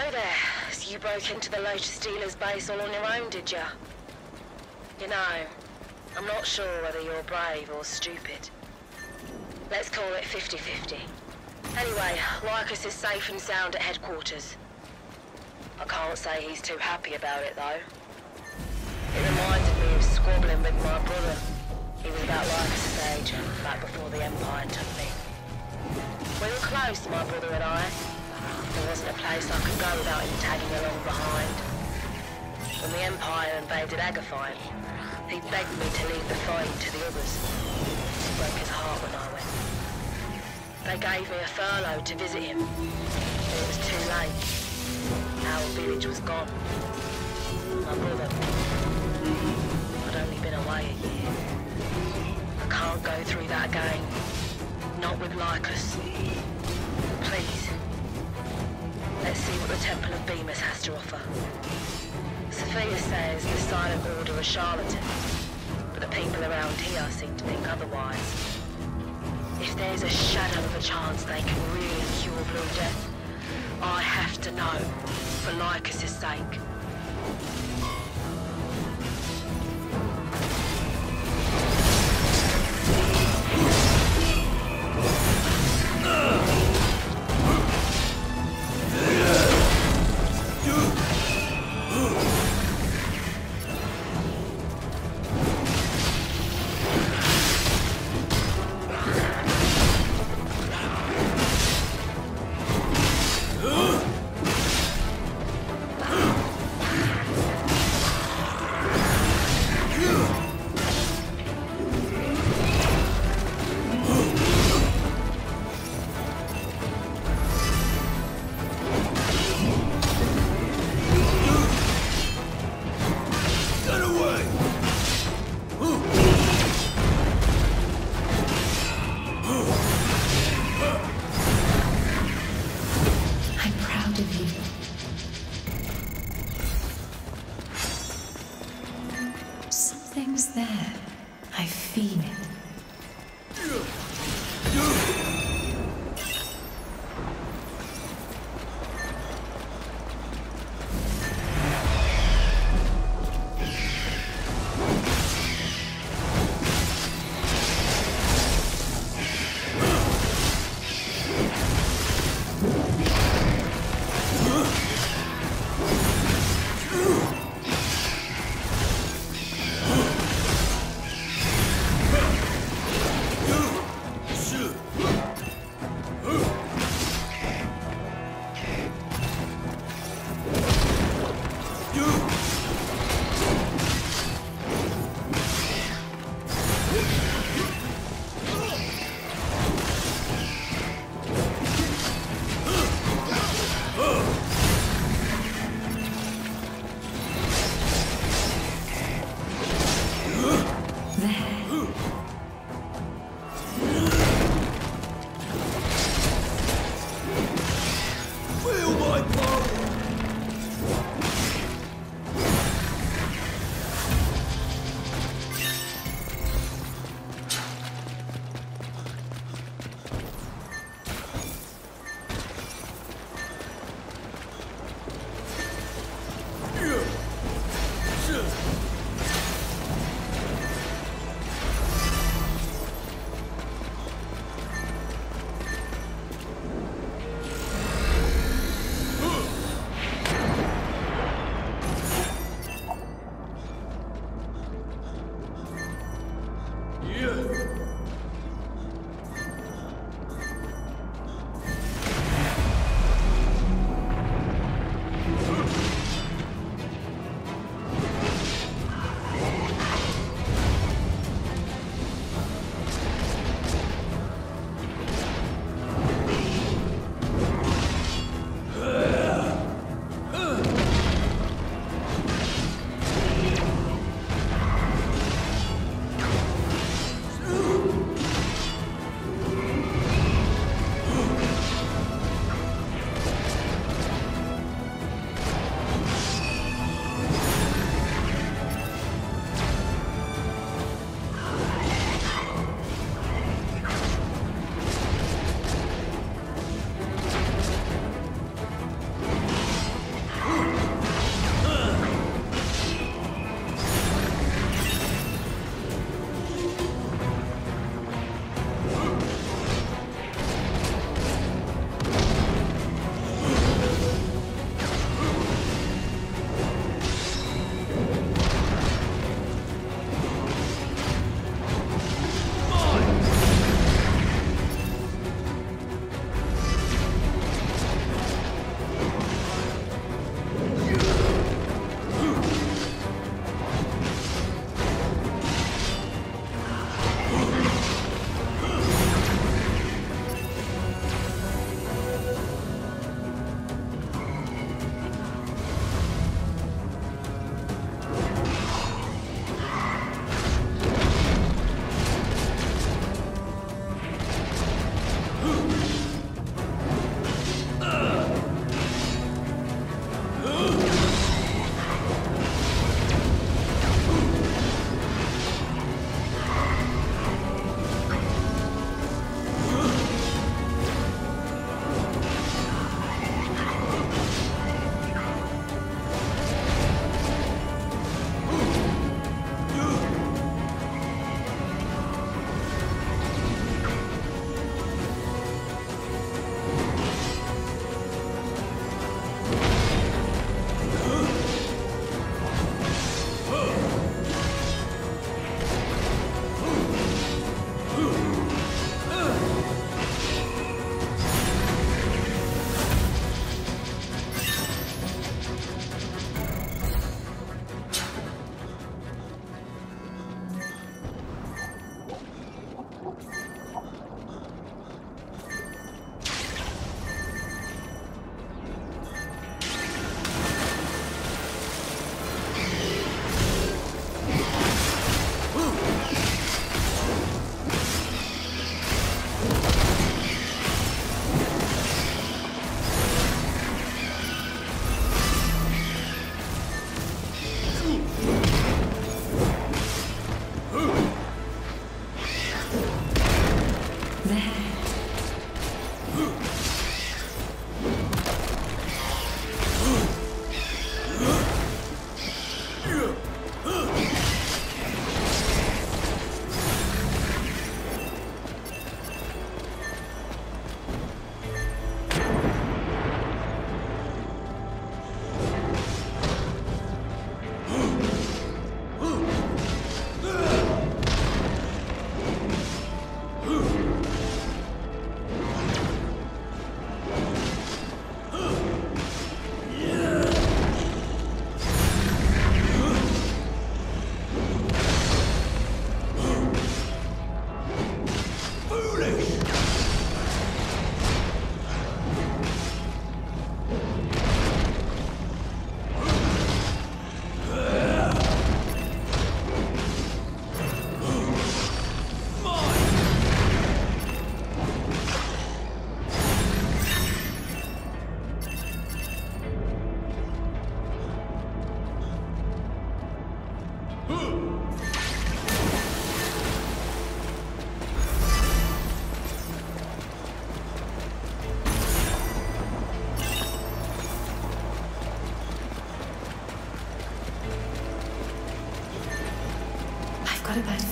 there. So you broke into the Lotus dealer's base all on your own, did ya? You know, I'm not sure whether you're brave or stupid. Let's call it 50-50. Anyway, Lycus is safe and sound at headquarters. I can't say he's too happy about it, though. It reminded me of squabbling with my brother. He was about Lycus' age, back before the Empire took me. We were close, my brother and I. There wasn't a place I could go without him tagging along behind. When the Empire invaded Agaphine, he begged me to leave the fight to the others. It broke his heart when I went. They gave me a furlough to visit him, but it was too late. Our village was gone. My brother, I'd only been away a year. I can't go through that again. Not with Lycus. Please. Let's see what the Temple of Bemis has to offer. Sophia says the Silent Order are charlatans, but the people around here seem to think otherwise. If there's a shadow of a chance they can really cure Blue Death, I have to know, for Lycus' sake.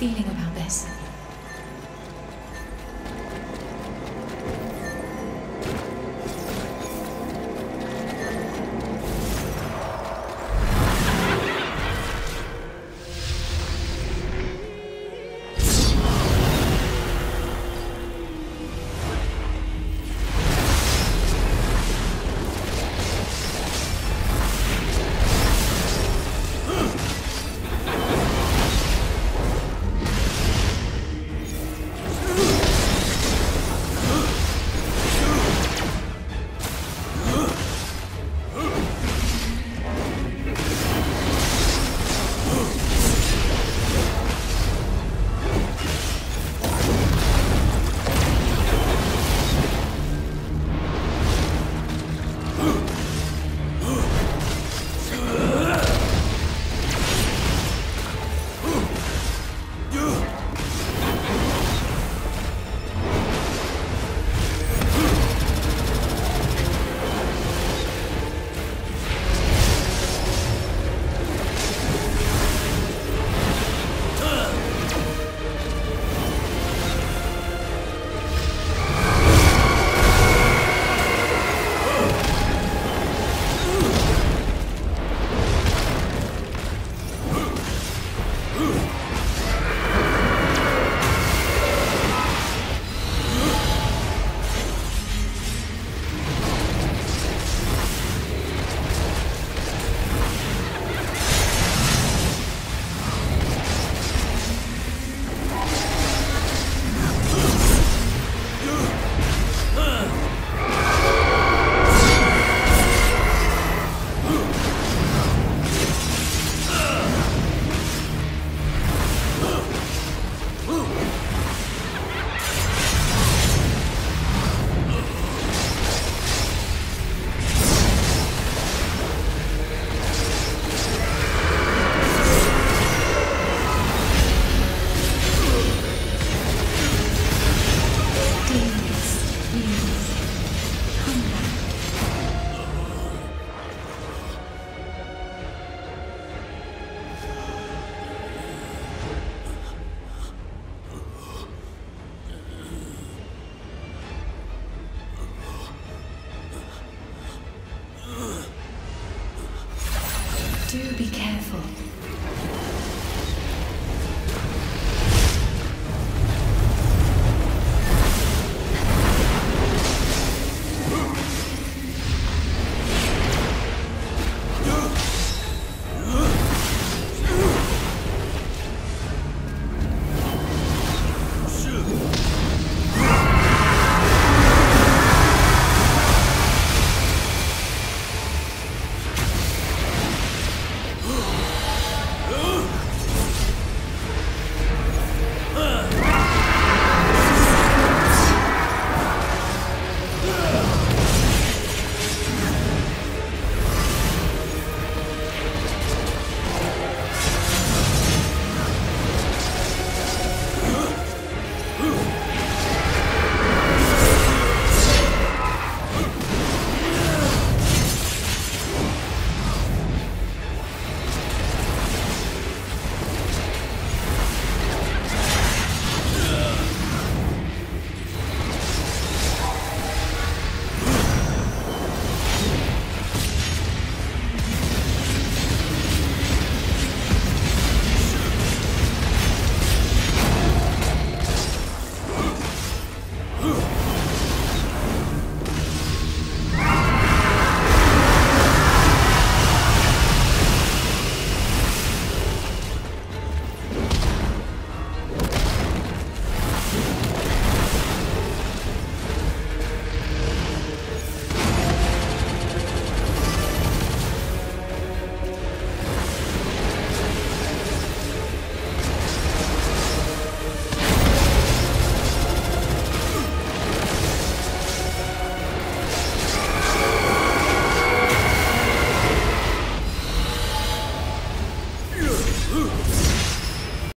feeling about this? Do be careful. Huh.